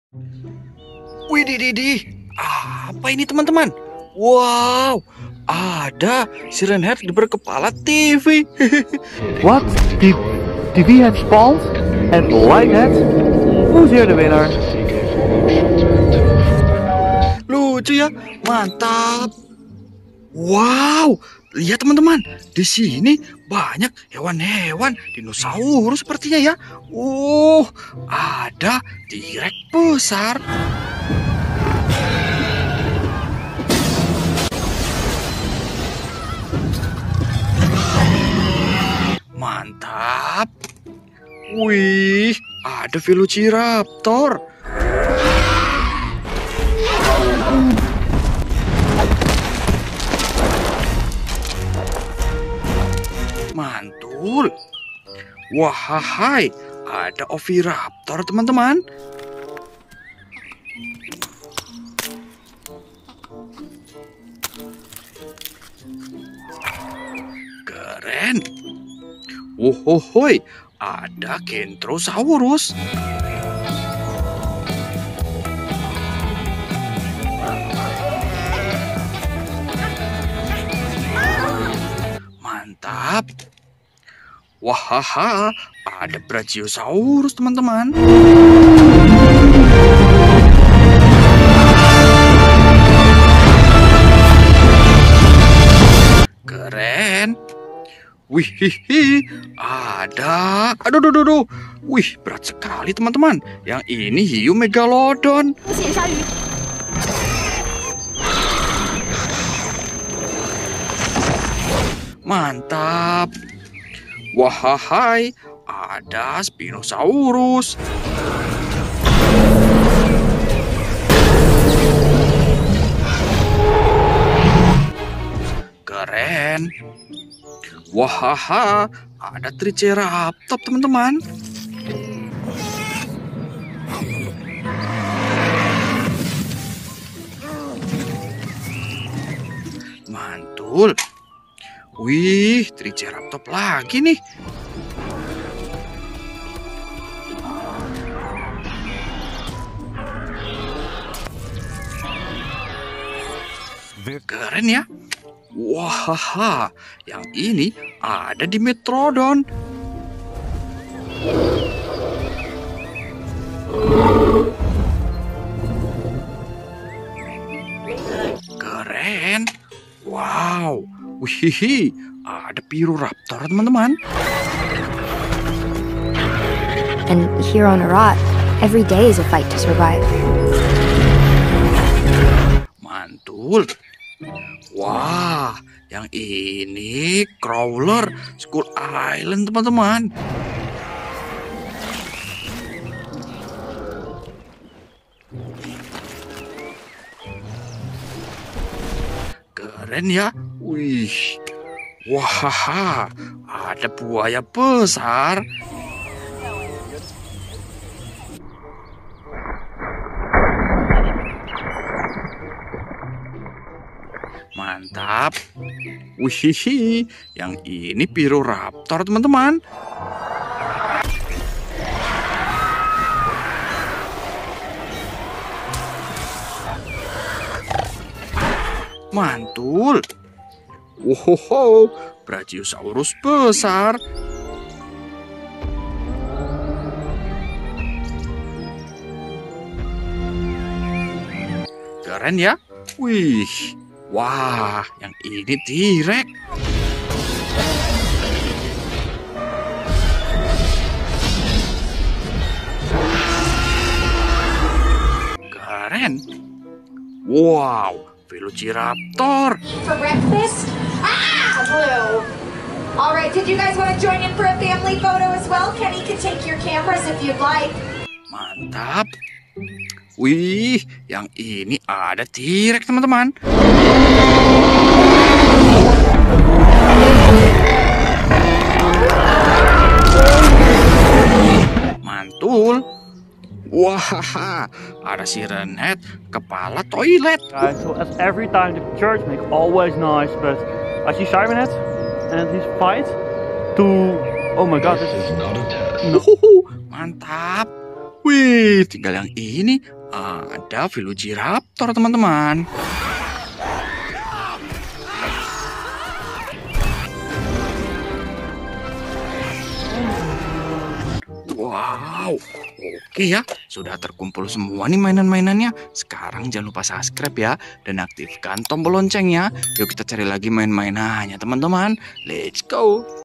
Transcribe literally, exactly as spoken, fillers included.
Widih, apa ini teman-teman? Wow, ada Siren Head berkepala T V. What? The T V had spawned and like that? Who's here the winner? Lucu ya, mantap. Wow, lihat teman-teman, di sini banyak hewan-hewan dinosaurus sepertinya ya. Uh, ada T-Rex besar. Mantap. Wih, ada Velociraptor. Mantul. Wahai, ada Oviraptor teman-teman. Keren. Wohohoi, ada Kentrosaurus. Mantap. Wahaha, ada Brachiosaurus teman-teman. Keren. Wih, hihi, ada. Aduh, aduh, aduh. Wih, berat sekali teman-teman. Yang ini hiu megalodon. Mantap. Wahai, ada Spinosaurus. Keren. Wahaha, ada Triceratops teman-teman. Mantul. Wih, Triceratops lagi nih. Keren ya. Wahaha, yang ini ada di Metrodon. Keren. Wow. Wih, ada Piroraptor teman-teman. And here on Arat, every day is a fight to survive. Mantul. Wah, yang ini Crawler Skull Island teman-teman. Keren ya. Wih. Wah, ada buaya besar. Mantap. Wih, yang ini Piroraptor teman-teman. Mantul. Wohoho, Brachiosaurus besar. Keren ya. Wih. Wah, yang ini T-Rex. Keren. Wow, Velociraptor. For breakfast? Ah, Blue. All right, did you guys want to join in for a family photo as well? Kenny can take your cameras if you'd like. Mantap. Wih, yang ini ada T-Rex teman-teman. Mantul. Wah, ada Siren Head kepala toilet. Guys, so as every time the church make always noise, but I see Siren Head and his fight to. Oh my god, this is not a test. No. Mantap. Wih, tinggal yang ini. Ada Velociraptor, teman-teman. Wow, oke ya. Sudah terkumpul semua nih mainan-mainannya. Sekarang jangan lupa subscribe ya. Dan aktifkan tombol loncengnya. Yuk kita cari lagi main-mainannya, teman-teman. Let's go.